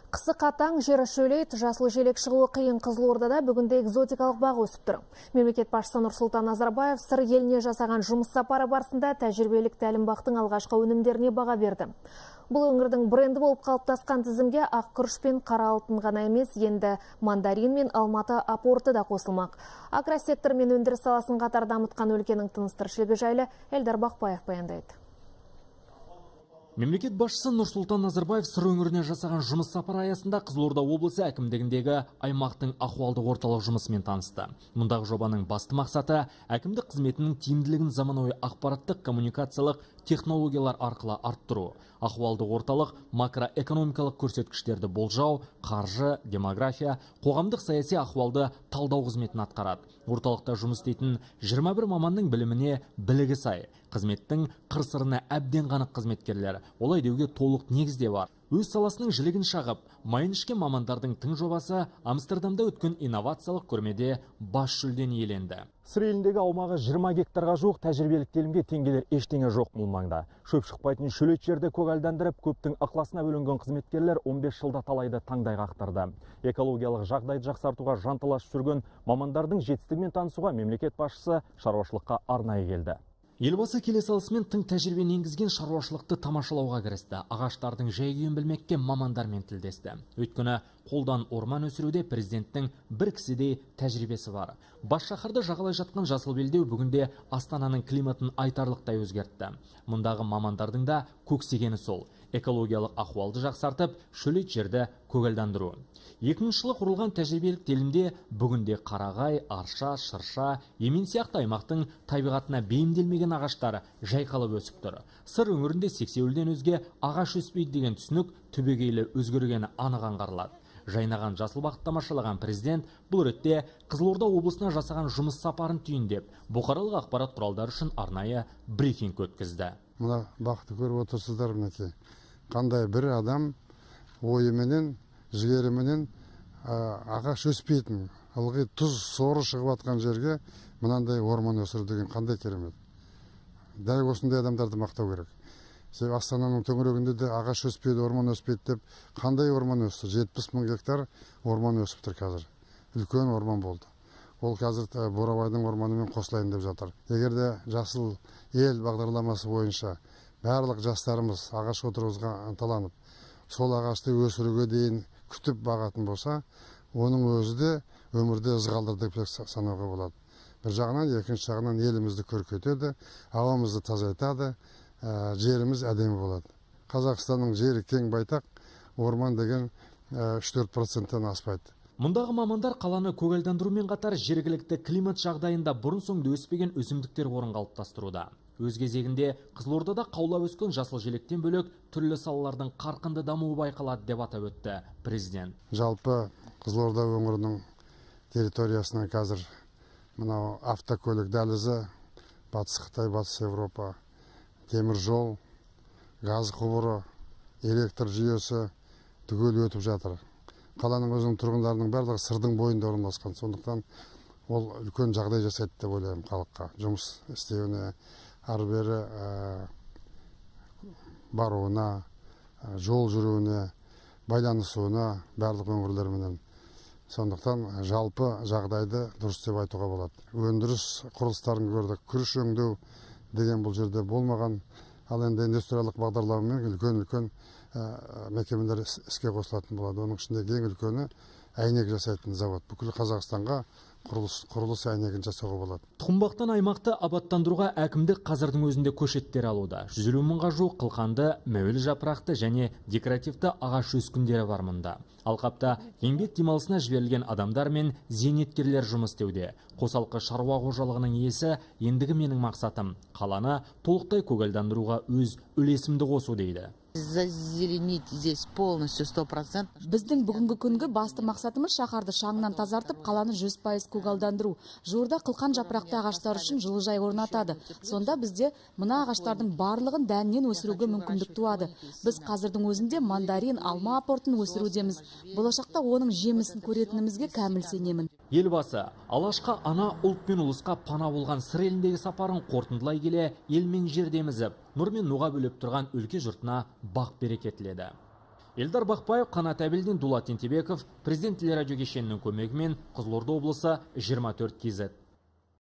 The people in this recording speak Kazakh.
Қысы қатаң, жері шөлейт, жасыл желек шығуы қиын Қызылордада бүгінде экзотикалық бақ өсіп тұр. Мемлекет басшысы Нұрсұлтан Назарбаев сыр еліне жасаған жұмыс сапары барысында тәжірибелік тәлімбақтың алғашқы өнімдеріне баға берді. Бұл өңірдің бренді болып қалыптасқан тізімге ақ күріш пен қара алтын ғана емес, енді мандарин мен Алматы апорты да қосылмақ. Агросектор мен өндіріс саласын қатар дамытқан өлкенің тыныс-тіршілігі жайлы Эльдар Бақпаев баяндайды. Мемлекет басшысы Нұрсұлтан Назарбаев сыр өңіріне жасаған жұмыс сапары аясында Қызылорда облысы әкімдігіндегі аймақтың ахуалдық орталық жұмысымен танысты. Мұндағы жобаның басты мақсаты әкімдік қызметінің тиімділігін заманауи ақпараттық коммуникациялық технологиялар арқылы арттыру. Ахуалдық орталық макроэкономикалық көрсеткіштерді болжау, қаржы, демография, қоғамдық саяси ахуалды талдау қызметін атқарады. Орталықта жұмыс істейтін 21 маманның біліміне білігі сай, қызметтің қыр-сырына әбден қанық қызметкерлер, олай деуге толық негізде бар. Өз саласының жілігін шағып, майын ішкен мамандардың тың жобасы Амстердамда өткен инновациялық көрмеде бас жүлдені иеленді. Сыр еліндегі аумағы 20 гектарға жуық тәжірибелік телімге теңгелер ештеңе жоқ бұл маңда. Шөп шықпайтын шөлейт жерді көгалдандырып, көптің ықыласына бөлінген қызметкерлер 15 жылда талайды таңдай қақтырды. Экологиялық жағдайды жақсартуға жанталасып жүрген мамандардың жетістігімен танысуға мемлекет басшысы шаруашылыққа арнайы келді. Елбасы келе салысымен тың тәжірибені енгізген шаруашылықты тамашалауға кірісті. Ағаштардың жай-күйін білмекке мамандармен тілдесті. Өйткені қолдан орман өсіруде президенттің бір кісідей тәжірибесі бар. Бас шаһарды жағалай жатқан жасыл белдеу бүгінде Астананың климатын айтарлықтай өзгертті. Мұндағы мамандардың да көксегені сол. Экологиялық ахуалды жақсартып, шөлейт жерді көгалдандыру. 2000 жылы құрылған тәжірибелік телімде бүгінде қарағай, арша, шырша, емен сияқты аймақтың табиғатына бейімделмеген ағаштар жайқалып өсіп тұр. Сыр өңірінде сексеуілден өзге ағаш өспейді деген түсінік түбегейлі өзгергені анық аңғарылады. Жайнаған жасыл бақты тамашалаған президент бұл ретте Қызылорда облысына жасаған жұмыс сапарын түйіндеп, бұқаралық ақпарат құралдары үшін арнайы брифинг өткізді. Мына бақты көріп отырсыздар, мінекей. Қандай бір адам ойыменен, жігеріменен ағаш өспейтін, ылғи тұз соры шығып атқан жерге мынандай орман өсіру деген қандай керемет. Дәл осындай адамдарды мақтау керек. Себебі Астананың төңірегінде де ағаш өспейді, орман өспейді деп, қандай орман өсті? 70 мың гектар орман өсіп тұр қазір. Үлкен орман болды. Ол қазір Борабайдың орманымен қосылайын деп жатыр. Егер де жасыл ел бағдарламасы бойынша барлық жастарымыз ағаш отырғызуға ынталанып, сол ағашты өсіруге дейін күтіп бағатын болса, оның өзі де өмірде ызғалдырды деп санауға болады. Бір жағынан, екінші жағынан елімізді көркейтеді, ауамызды тазайтады, жеріміз әдемі болады. Қазақстанның жері кең байтақ, орман деген 3-4%-тен аспайды. Мұндағы мамандар қаланы көгалдандырумен қатар жергілікті климат жағдайында бұрын соңды өспеген өсімдіктер орын қалыптастыруда. Өз кезегінде Қызылордада қаулап өскен жасыл желектен бөлек түрлі салалардың қарқынды дамуы байқалады деп атап өтті президент. Жалпы Қызылорда өңірінің территориясына қазір мынау автокөлік дәлізі, батыс Қытай, батыс Европа, темір жол, газ құбыры, электр жүйесі түгел өтіп жатыр. Қаланың өзінің тұрғындарының барлығы сырдың бойында орналасқан. Сондықтан ол үлкен жағдай жасайды деп ойлаймын халыққа. Жұмыс істеуіне, ары-бері баруына, жол жүруіне, байланысуына барлық өңірлерменен. Сондықтан жалпы жағдайды дұрыс деп айтуға болады. Өндіріс құрылыстарын көрдік, күріш өңдеу деген бұл жерде болмаған. Ал енді индустриялық бағдарламамен үлкен мекемелер іске қосылатын болады. Оның ішінде ең үлкені әйнек жасайтын завод. Бүкіл Қазақстанға құрылыс әйнегін жасауға болады. Тұқымбақтан аймақты абаттандыруға әкімдік қазірдің өзінде көшеттер алуда. 150 мыңға жуық қылқанды, мәуелі жапырақты және декоративті ағаш өскіндері бар мұнда. Алқапта еңбек демалысына жіберілген адамдар мен зейнеткерлер жұмыс істеуде. Қосалқы шаруа қожалығының иесі ендігі менің мақсатым қаланы толықтай көгалдандыруға өз үлесімді қосу дейді. Зазеленить здесь полностью 100%. Біздің бүгінгі күнгі басты мақсатымыз шаһарды шаңнан тазартып, қаланы 100% көгалдандыру. Жуырда қылқан жапырақты ағаштар үшін жылыжай орнатады. Сонда бізде мына ағаштардың барлығын дәннен өсіруге мүмкіндік туады. Біз қазірдің өзінде мандарин, алма апортын өсірудеміз. Болашақта оның жемісін көретінімізге кәміл сенемін. Елбасы алашқа ана ұлт пен ұлысқа пана болған сыр еліндегі сапарын қорытындылай келе ел мен жерді емізіп, нұр мен нуға бөлеп тұрған өлке жұртына бақ береке тіледі. Элдар Бақпаев, Қанат Әбілдин, Дулат Ентебеков, Президент телерадио кешенінің көмегімен Қызылорда облысы 24 KZ.